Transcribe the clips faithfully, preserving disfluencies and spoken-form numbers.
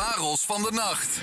Parels van de nacht.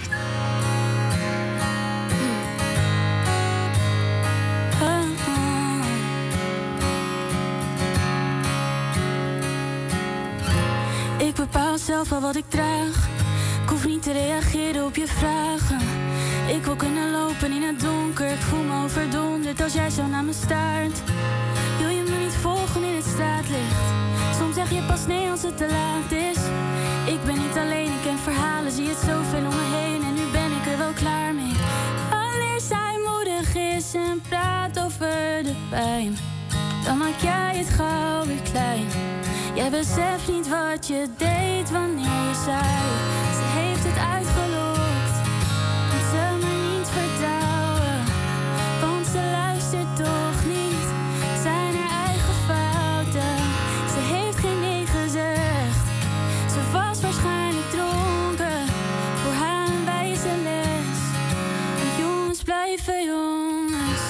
Ik bepaal zelf wel wat ik draag. Ik hoef niet te reageren op je vragen. Ik wil kunnen lopen in het donker. Ik voel me overdonderd als jij zo naar me staart. Wil je me niet volgen in het straatlicht? Soms zeg je pas nee als het te laat is. Ik ben niet alleen, ik ken verhalen. Zie het zoveel om me heen en nu ben ik er wel klaar mee. Wanneer zij moedig is en praat over de pijn, dan maak jij het gauw weer klein. Jij beseft niet wat je deed wanneer je zei: ze heeft het uitgelokt. Moet ze me niet vertrouwen, want ze luistert toch niet. Het zijn haar eigen fouten. Ze heeft geen nee gezegd. Ze was waarschijnlijk dronken. Voor haar een wijze les. Want jongens blijven jongens.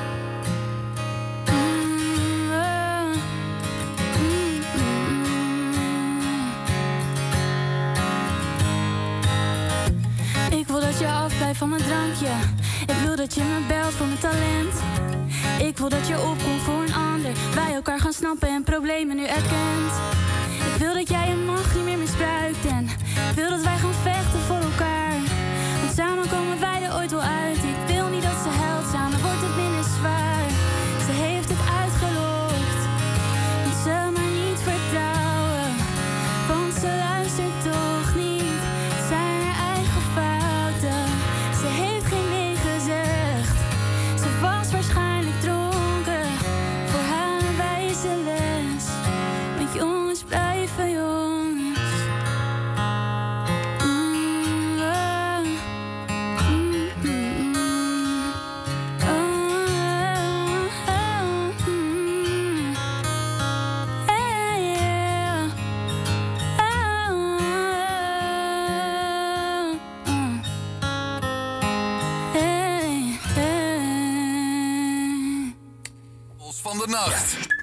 Ik wil dat je afblijft van mijn drankje. Ik wil dat je me belt voor mijn talent. Ik wil dat je opkomt voor een ander. Wij elkaar gaan snappen en problemen nu erkent. Ik wil dat jij je macht niet meer misbruikt. En ik wil dat wij gaan vechten voor elkaar. Want samen komen wij er ooit wel uit. Ik wil niet dat ze huilt, samen wordt het minder zwaar. Ze heeft het uitgelokt. Moet ze maar niet vertrouwen, want ze luistert toch niet. Het zijn haar eigen fouten. Ze heeft geen nee gezegd. Ze was waarschijnlijk dronken. Voor haar een wijze les. Want jongens blijven jongens. Mm, ah. Mm, mm, mm. Oh, oh, oh, mm. Hey, yeah. Oh, oh, oh. Hey, hey. Parels van de nacht.